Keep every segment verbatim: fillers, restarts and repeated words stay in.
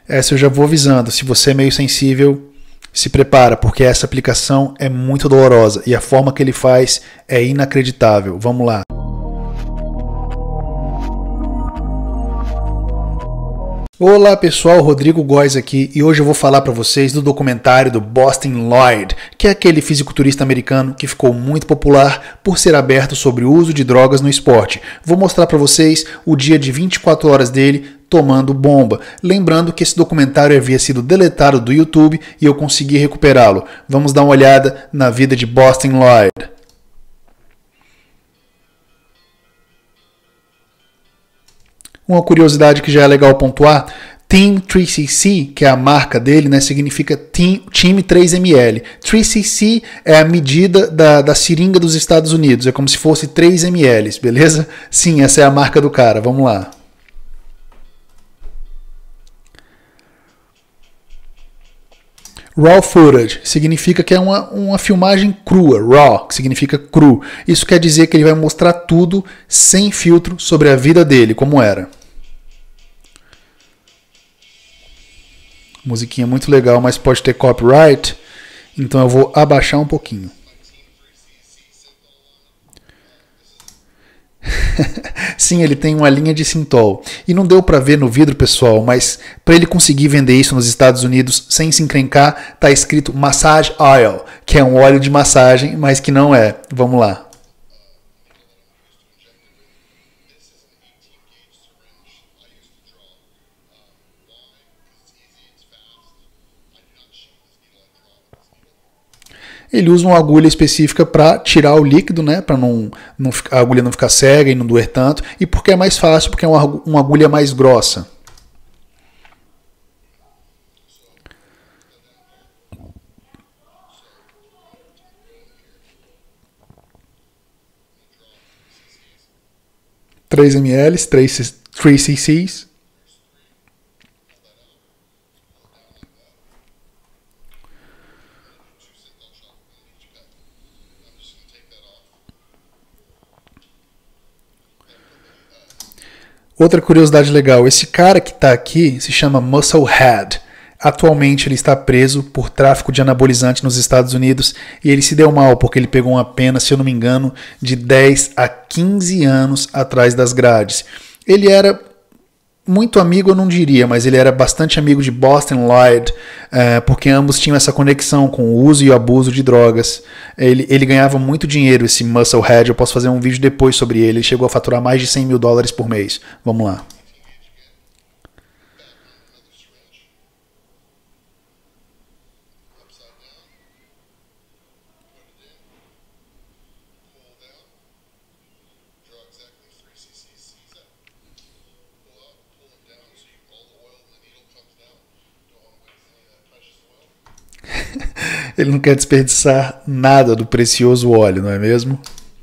Essa eu já vou avisando, se você é meio sensível, se prepara, porque essa aplicação é muito dolorosa e a forma que ele faz é inacreditável. Vamos lá. Olá pessoal, Rodrigo Góes aqui e hoje eu vou falar para vocês do documentário do Boston Lloyd, que é aquele fisiculturista americano que ficou muito popular por ser aberto sobre o uso de drogas no esporte. Vou mostrar para vocês o dia de vinte e quatro horas dele tomando bomba. Lembrando que esse documentário havia sido deletado do YouTube e eu consegui recuperá-lo. Vamos dar uma olhada na vida de Boston Lloyd. Uma curiosidade que já é legal pontuar, Team três C C, que é a marca dele, né, significa team, time três mililitros. três C C é a medida da, da seringa dos Estados Unidos, é como se fosse três mililitros, beleza? Sim, essa é a marca do cara, vamos lá. Raw footage significa que é uma, uma filmagem crua, raw, que significa cru. Isso quer dizer que ele vai mostrar tudo sem filtro sobre a vida dele, como era. Musiquinha muito legal, mas pode ter copyright, então eu vou abaixar um pouquinho. Sim, ele tem uma linha de Synthol. E não deu para ver no vidro, pessoal, mas para ele conseguir vender isso nos Estados Unidos sem se encrencar, tá escrito Massage Oil, que é um óleo de massagem, mas que não é. Vamos lá. Ele usa uma agulha específica para tirar o líquido, né, para não, não, a agulha não ficar cega e não doer tanto, e porque é mais fácil, porque é uma, uma agulha mais grossa. três mililitros, três C Cs. Outra curiosidade legal, esse cara que está aqui se chama Musclehead. Atualmente ele está preso por tráfico de anabolizante nos Estados Unidos e ele se deu mal porque ele pegou uma pena, se eu não me engano, de dez a quinze anos atrás das grades. Ele era muito amigo, eu não diria, mas ele era bastante amigo de Boston Lloyd, é, porque ambos tinham essa conexão com o uso e o abuso de drogas. Ele, ele ganhava muito dinheiro, esse Musclehead. Eu posso fazer um vídeo depois sobre ele. Ele chegou a faturar mais de cem mil dólares por mês. Vamos lá. Ele não quer desperdiçar nada do precioso óleo, não é mesmo?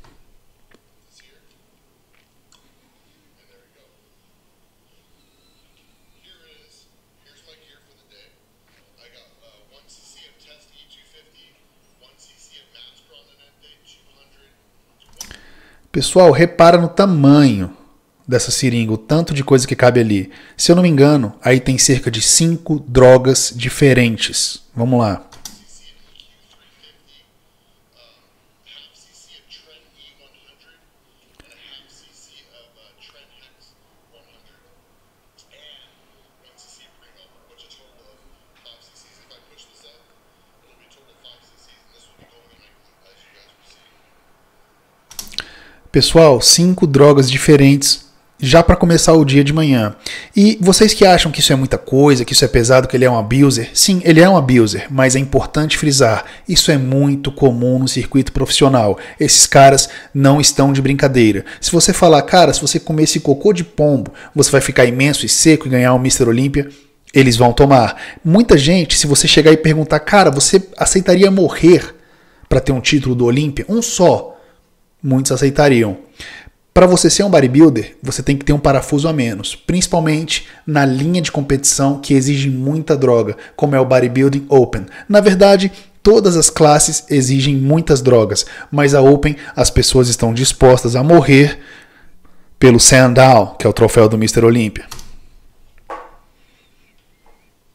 Pessoal, repara no tamanho dessa seringa, o tanto de coisa que cabe ali. Se eu não me engano, aí tem cerca de cinco drogas diferentes. Vamos lá. Pessoal, cinco drogas diferentes já para começar o dia de manhã. E vocês que acham que isso é muita coisa, que isso é pesado, que ele é um abuser, sim, ele é um abuser, mas é importante frisar, isso é muito comum no circuito profissional. Esses caras não estão de brincadeira. Se você falar, cara, se você comer esse cocô de pombo, você vai ficar imenso e seco e ganhar um mister Olímpia, eles vão tomar. Muita gente, se você chegar e perguntar, cara, você aceitaria morrer para ter um título do Olímpia? Um só. Muitos aceitariam. Para você ser um bodybuilder, você tem que ter um parafuso a menos, principalmente na linha de competição que exige muita droga, como é o Bodybuilding Open. Na verdade, todas as classes exigem muitas drogas, mas a Open as pessoas estão dispostas a morrer pelo Sandow, que é o troféu do mister Olímpia.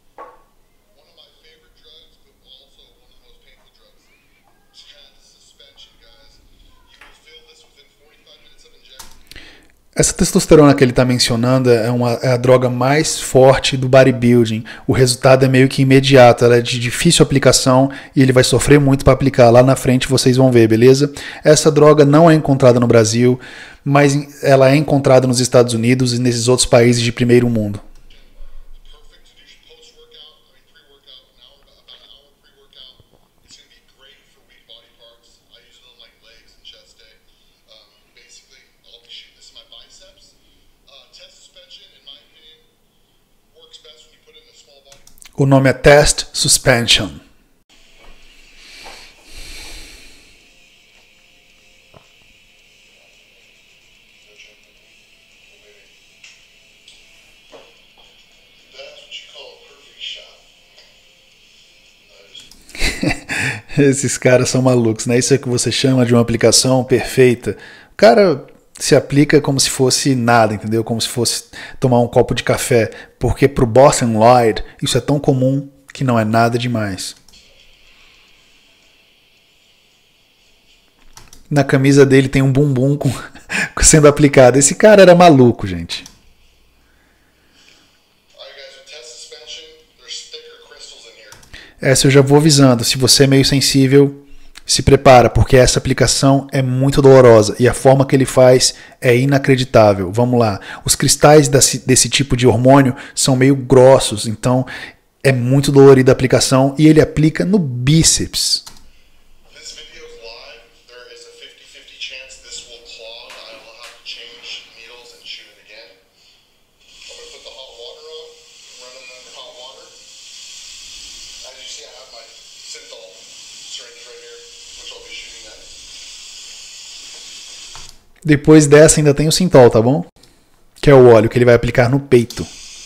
Essa testosterona que ele está mencionando é, uma, é a droga mais forte do bodybuilding. O resultado é meio que imediato, ela é de difícil aplicação e ele vai sofrer muito para aplicar. Lá na frente vocês vão ver, beleza? Essa droga não é encontrada no Brasil, mas ela é encontrada nos Estados Unidos e nesses outros países de primeiro mundo. O nome é Test Suspension. Esses caras são malucos, né? Isso é que você chama de uma aplicação perfeita. O cara se aplica como se fosse nada, entendeu? Como se fosse tomar um copo de café, porque pro Boston Lloyd isso é tão comum que não é nada demais. Na camisa dele tem um bumbum com, sendo aplicado. Esse cara era maluco, gente. Essa eu já vou avisando. Se você é meio sensível, se prepara, porque essa aplicação é muito dolorosa e a forma que ele faz é inacreditável. Vamos lá. Os cristais desse, desse tipo de hormônio são meio grossos, então é muito dolorida a aplicação e ele aplica no bíceps. Depois dessa ainda tem o Synthol, tá bom? Que é o óleo que ele vai aplicar no peito.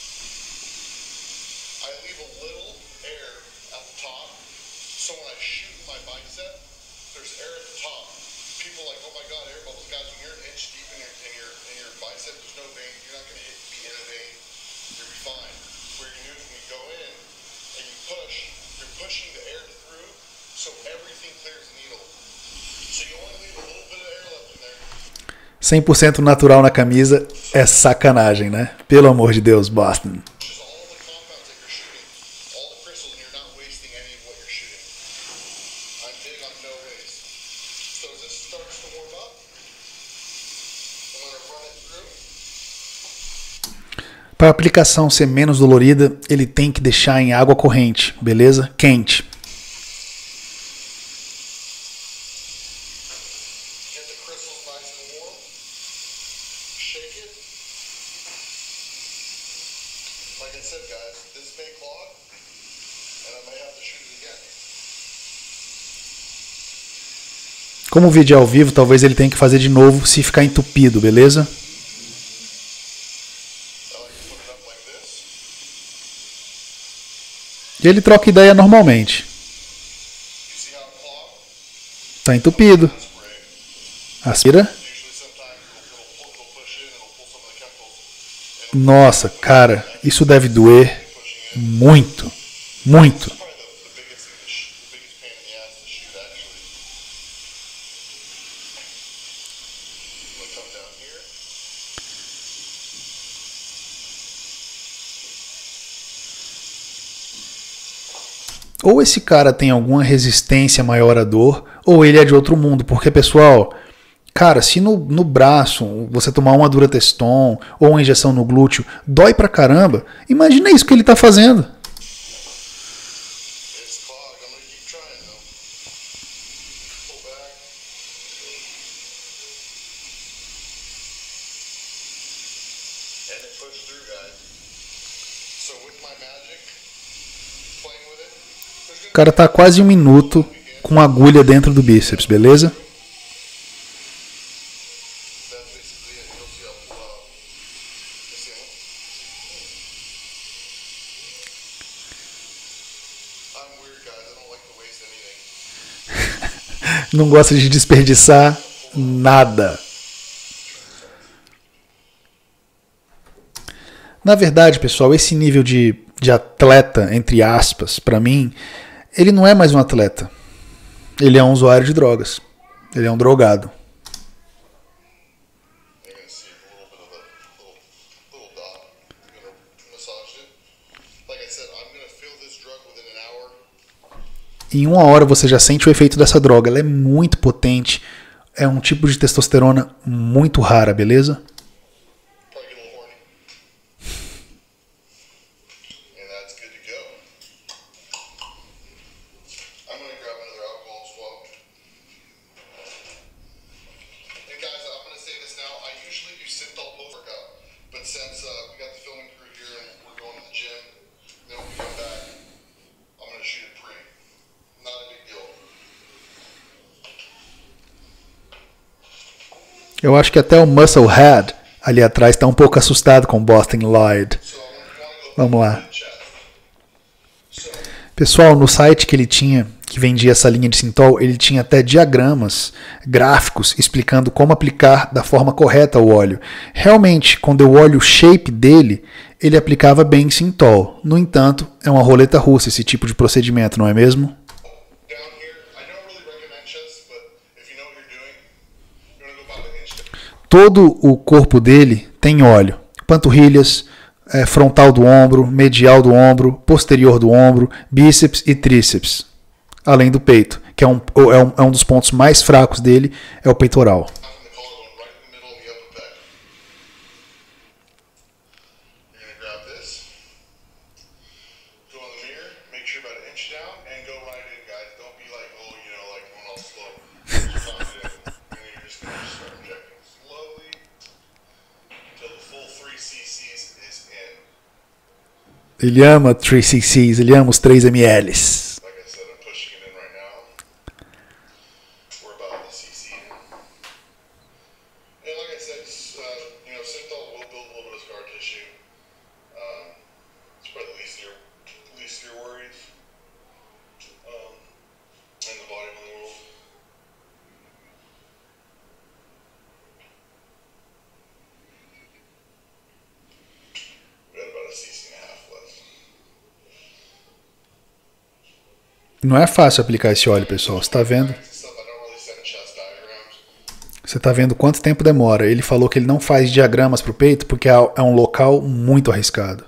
cem por cento natural na camisa é sacanagem, né? Pelo amor de Deus, Boston. Para a aplicação ser menos dolorida, ele tem que deixar em água corrente, beleza? Quente. Como o vídeo é ao vivo, talvez ele tenha que fazer de novo se ficar entupido, beleza? E ele troca ideia normalmente. Tá entupido. Aspira. Nossa, cara, isso deve doer muito, muito. Ou esse cara tem alguma resistência maior à dor, ou ele é de outro mundo. Porque, pessoal, cara, se no, no braço você tomar uma Durateston ou uma injeção no glúteo dói pra caramba, imagina isso que ele tá fazendo. O cara tá quase um minuto com agulha dentro do bíceps, beleza? Não gosta de desperdiçar nada. Na verdade, pessoal, esse nível de, de atleta, entre aspas, pra mim, ele não é mais um atleta. Ele é um usuário de drogas. Ele é um drogado. Em uma hora você já sente o efeito dessa droga. Ela é muito potente. É um tipo de testosterona muito rara, beleza? Eu acho que até o Musclehead ali atrás está um pouco assustado com Boston Lloyd. Vamos lá. Pessoal, no site que ele tinha, que vendia essa linha de Synthol, ele tinha até diagramas, gráficos, explicando como aplicar da forma correta o óleo. Realmente, quando eu olho o shape dele, ele aplicava bem Synthol. No entanto, é uma roleta russa esse tipo de procedimento, não é mesmo? Todo o corpo dele tem óleo. Panturrilhas, é, frontal do ombro, medial do ombro, posterior do ombro, bíceps e tríceps. Além do peito, que é um, é um, é um dos pontos mais fracos dele, é o peitoral. Ele ama três cc's, ele ama os três mililitros. Não é fácil aplicar esse óleo, pessoal. Você está vendo? Você está vendo quanto tempo demora. Ele falou que ele não faz diagramas para o peito porque é um local muito arriscado.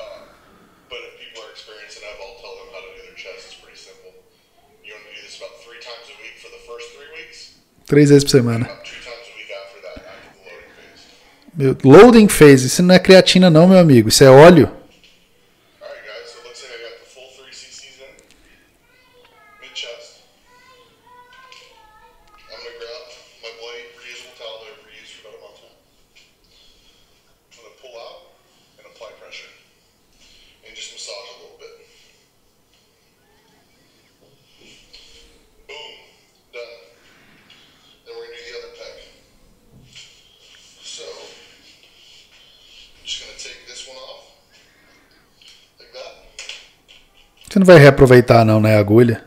Três vezes por semana. Meu, loading phase. Isso não é creatina não, meu amigo. Isso é óleo. Você não vai reaproveitar não, né, a agulha?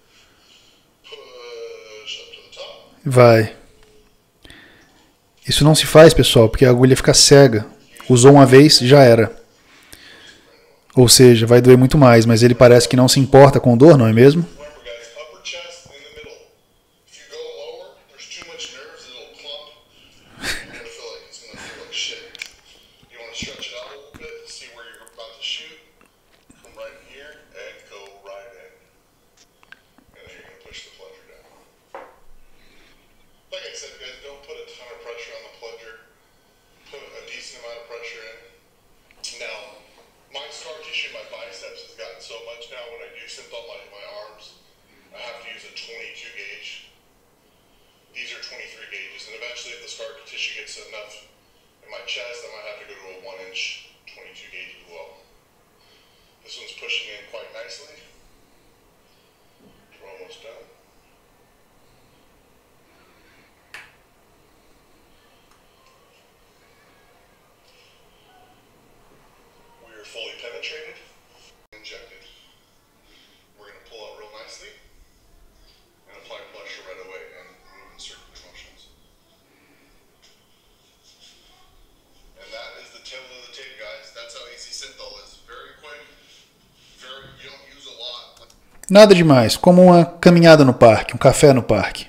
Vai. Isso não se faz, pessoal, porque a agulha fica cega. Usou uma vez, já era. Ou seja, vai doer muito mais, mas ele parece que não se importa com dor, não é mesmo? Nada demais, como uma caminhada no parque, um café no parque.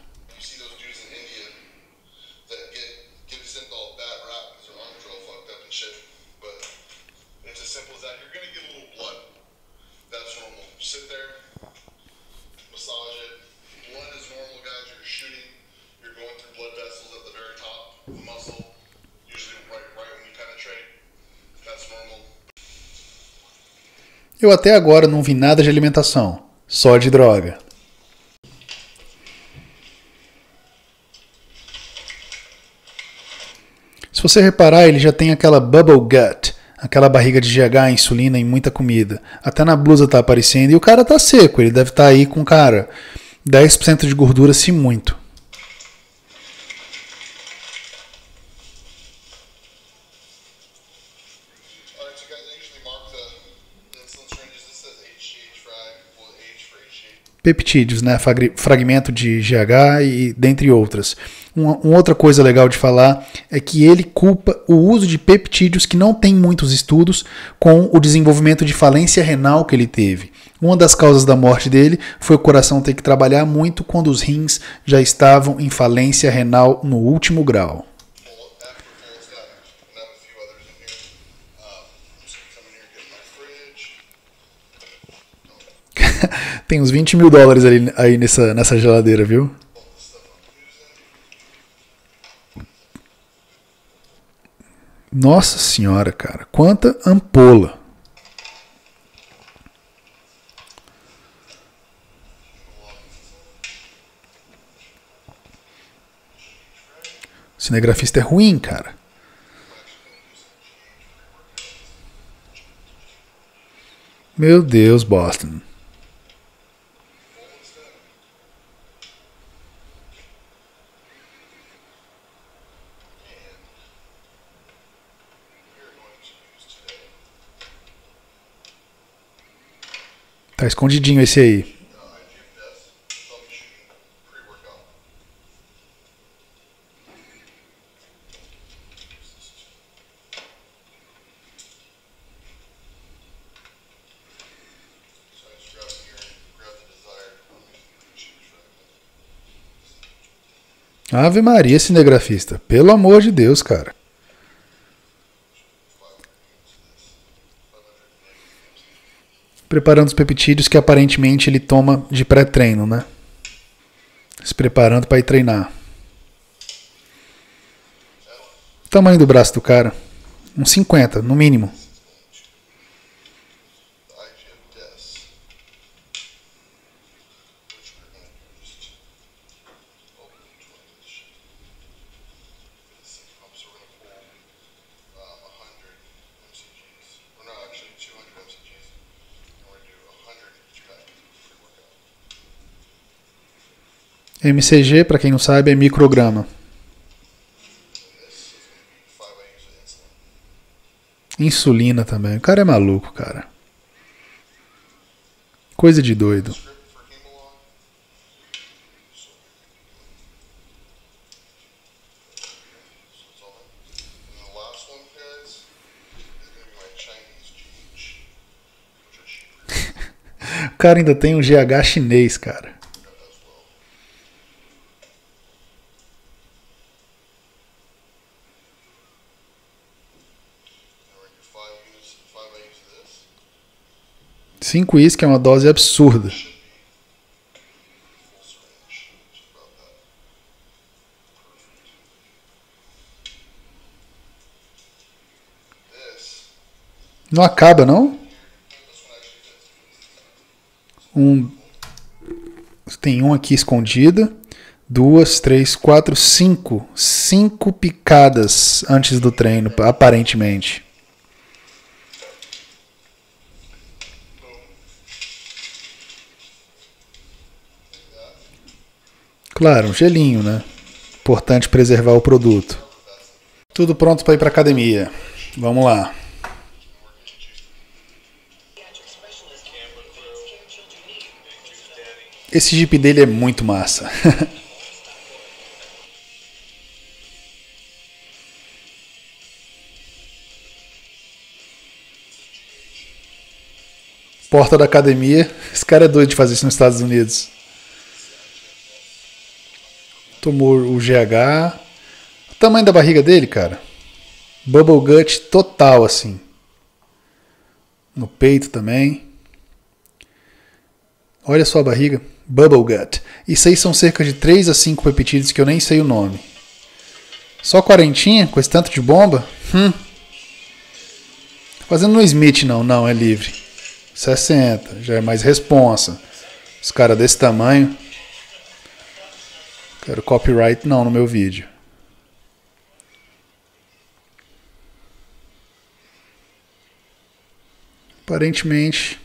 Eu até agora não vi nada de alimentação, só de droga. Se você reparar, ele já tem aquela bubble gut, aquela barriga de G H, insulina e muita comida. Até na blusa tá aparecendo e o cara tá seco, ele deve estar aí com, cara, dez por cento de gordura se muito. Peptídeos, né? Fragmento de G H e dentre outras. Uma, uma outra coisa legal de falar é que ele culpa o uso de peptídeos, que não tem muitos estudos, com o desenvolvimento de falência renal que ele teve. Uma das causas da morte dele foi o coração ter que trabalhar muito quando os rins já estavam em falência renal no último grau. Tem uns vinte mil dólares ali, aí nessa, nessa geladeira, viu? Nossa senhora, cara. Quanta ampola. O cinegrafista é ruim, cara. Meu Deus, Boston. Tá escondidinho esse aí. Ave Maria, cinegrafista. Pelo amor de Deus, cara. Preparando os peptídeos que aparentemente ele toma de pré-treino, né? Se preparando para ir treinar. O tamanho do braço do cara? Uns cinquenta, no mínimo. M C G, para quem não sabe, é micrograma. Insulina também. O cara é maluco, cara. Coisa de doido. O cara ainda tem um G H chinês, cara. cinco is, que é uma dose absurda. Não acaba, não? Um, tem um aqui escondida. Duas, três, quatro, cinco. Cinco picadas antes do treino, aparentemente. Claro, um gelinho, né? Importante preservar o produto. Tudo pronto para ir para academia. Vamos lá. Esse Jeep dele é muito massa. Porta da academia. Esse cara é doido de fazer isso nos Estados Unidos. Tomou o G H. O tamanho da barriga dele, cara. Bubble gut total, assim. No peito também. Olha só a barriga. Bubble gut. Isso aí são cerca de três a cinco peptídeos que eu nem sei o nome. Só quarentinha com esse tanto de bomba? Hum. Fazendo no Smith, não. Não, é livre. sessenta. Já é mais responsa. Os caras desse tamanho. Quero copyright não no meu vídeo. Aparentemente,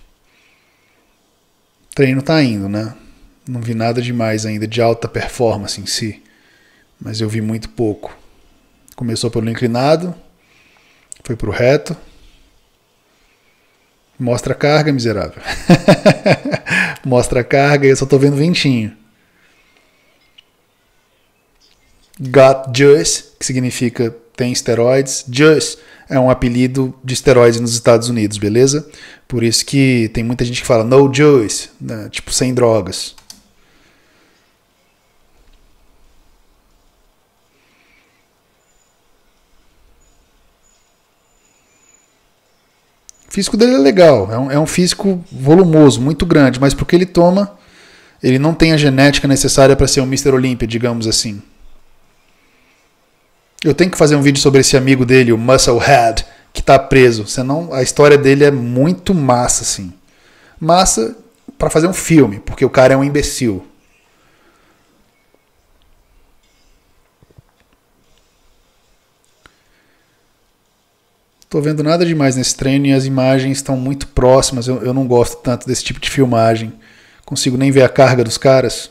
o treino tá indo, né? Não vi nada demais ainda de alta performance em si, mas eu vi muito pouco. Começou pelo inclinado, foi pro reto. Mostra a carga, miserável. Mostra a carga e eu só tô vendo ventinho. Got juice, que significa tem esteroides. Juice é um apelido de esteroides nos Estados Unidos, beleza? Por isso que tem muita gente que fala no juice, né? Tipo sem drogas. O físico dele é legal, é um, é um físico volumoso, muito grande, mas porque ele toma, ele não tem a genética necessária para ser um mister Olympia, digamos assim. Eu tenho que fazer um vídeo sobre esse amigo dele, o Musclehead, que está preso. Senão a história dele é muito massa, assim. Massa para fazer um filme, porque o cara é um imbecil. Tô vendo nada demais nesse treino e as imagens estão muito próximas. Eu, eu não gosto tanto desse tipo de filmagem. Consigo nem ver a carga dos caras.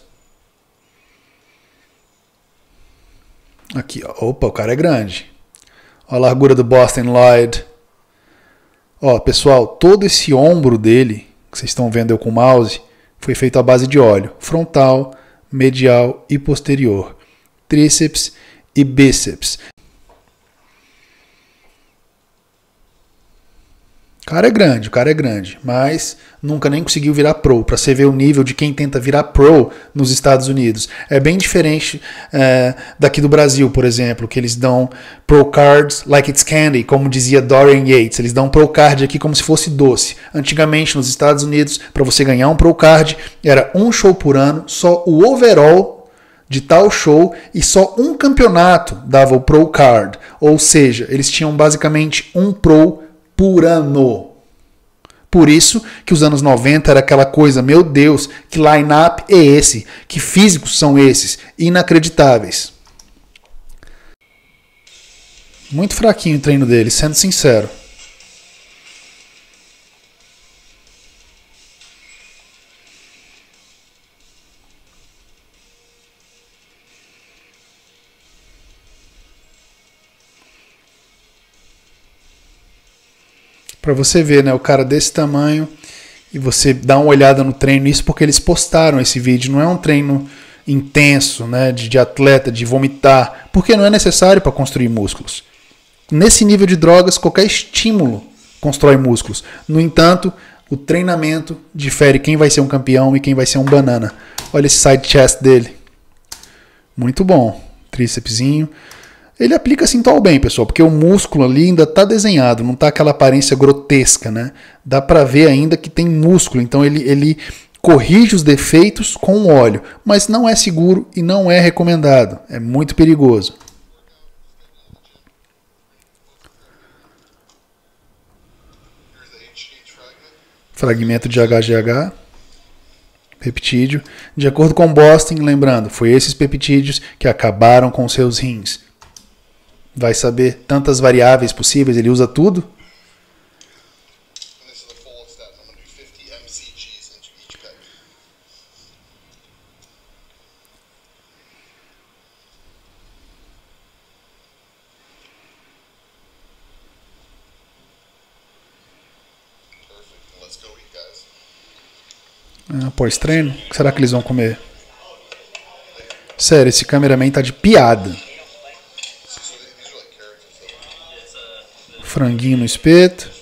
Aqui, ó. Opa, o cara é grande. Ó a largura do Boston Lloyd. Ó, pessoal, todo esse ombro dele, que vocês estão vendo eu com o mouse, foi feito à base de óleo. Frontal, medial e posterior. Tríceps e bíceps. O cara é grande, o cara é grande, mas nunca nem conseguiu virar pro, para você ver o nível de quem tenta virar pro nos Estados Unidos. É bem diferente é, daqui do Brasil, por exemplo, que eles dão pro cards like it's candy, como dizia Dorian Yates. Eles dão pro card aqui como se fosse doce. Antigamente, nos Estados Unidos, para você ganhar um pro card, era um show por ano, só o overall de tal show e só um campeonato dava o pro card. Ou seja, eles tinham basicamente um pro por ano. Por isso que os anos noventa era aquela coisa, meu Deus, que line-up é esse? Que físicos são esses? Inacreditáveis. Muito fraquinho o treino dele, sendo sincero. Para você ver, né, o cara desse tamanho e você dá uma olhada no treino, isso porque eles postaram esse vídeo, não é um treino intenso, né, de, de atleta, de vomitar, porque não é necessário para construir músculos. Nesse nível de drogas, qualquer estímulo constrói músculos. No entanto, o treinamento difere quem vai ser um campeão e quem vai ser um banana. Olha esse side chest dele. Muito bom. Trícepsinho. Ele aplica Synthol bem, pessoal, porque o músculo ali ainda está desenhado, não está aquela aparência grotesca, né? Dá para ver ainda que tem músculo, então ele, ele corrige os defeitos com o óleo, mas não é seguro e não é recomendado, é muito perigoso. Fragmento de H G H, peptídeo. De acordo com Boston, lembrando, foi esses peptídeos que acabaram com seus rins. Vai saber tantas variáveis possíveis, ele usa tudo. Ah, pós-treino? O que será que eles vão comer? Sério, esse cameraman tá de piada. Franguinho no espeto.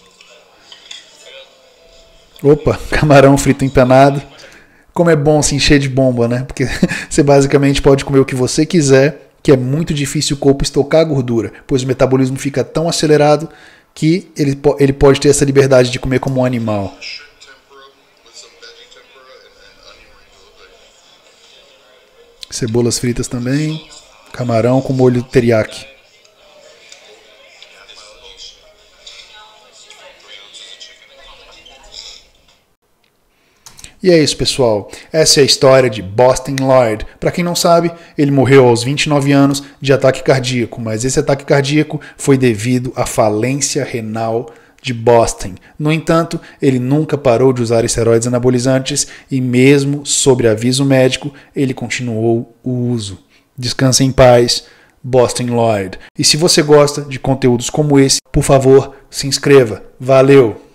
Opa, camarão frito empanado. Como é bom se encher de bomba, né? Porque você basicamente pode comer o que você quiser, que é muito difícil o corpo estocar a gordura, pois o metabolismo fica tão acelerado que ele, ele pode ter essa liberdade de comer como um animal. Cebolas fritas também. Camarão com molho teriyaki. E é isso, pessoal. Essa é a história de Boston Lloyd. Para quem não sabe, ele morreu aos vinte e nove anos de ataque cardíaco, mas esse ataque cardíaco foi devido à falência renal de Boston. No entanto, ele nunca parou de usar esteroides anabolizantes e mesmo sob aviso médico, ele continuou o uso. Descanse em paz, Boston Lloyd. E se você gosta de conteúdos como esse, por favor, se inscreva. Valeu!